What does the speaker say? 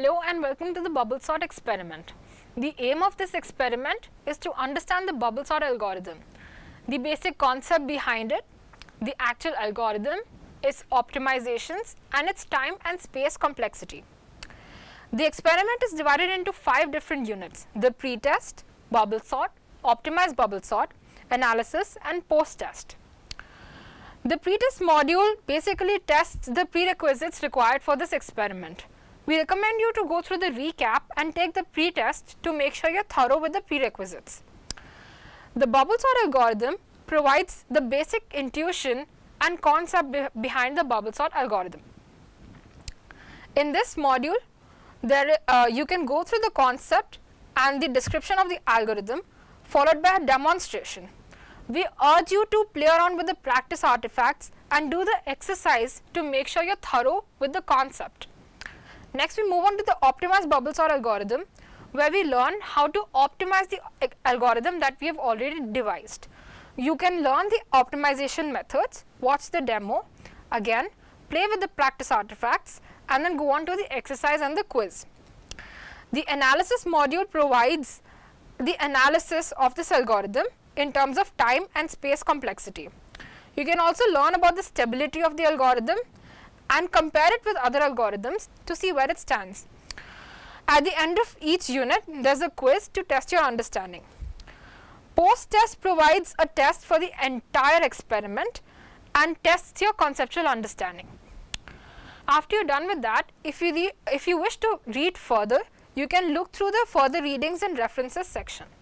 Hello and welcome to the bubble sort experiment. The aim of this experiment is to understand the bubble sort algorithm, the basic concept behind it, the actual algorithm, its optimizations and its time and space complexity. The experiment is divided into 5 different units: the pre-test, bubble sort, optimized bubble sort, analysis and post-test. The pre-test module basically tests the prerequisites required for this experiment. We recommend you to go through the recap and take the pre-test to make sure you're thorough with the prerequisites. The bubble sort algorithm provides the basic intuition and concept behind the bubble sort algorithm. In this module, you can go through the concept and the description of the algorithm followed by a demonstration. We urge you to play around with the practice artifacts and do the exercise to make sure you're thorough with the concept. Next, we move on to the optimized bubble sort algorithm, where we learn how to optimize the algorithm that we have already devised. You can learn the optimization methods, watch the demo, again play with the practice artifacts and then go on to the exercise and the quiz. The analysis module provides the analysis of this algorithm in terms of time and space complexity. You can also learn about the stability of the algorithm and compare it with other algorithms to see where it stands. At the end of each unit, there is a quiz to test your understanding. Post-test provides a test for the entire experiment and tests your conceptual understanding. After you're done with that, if you wish to read further, you can look through the further readings and references section.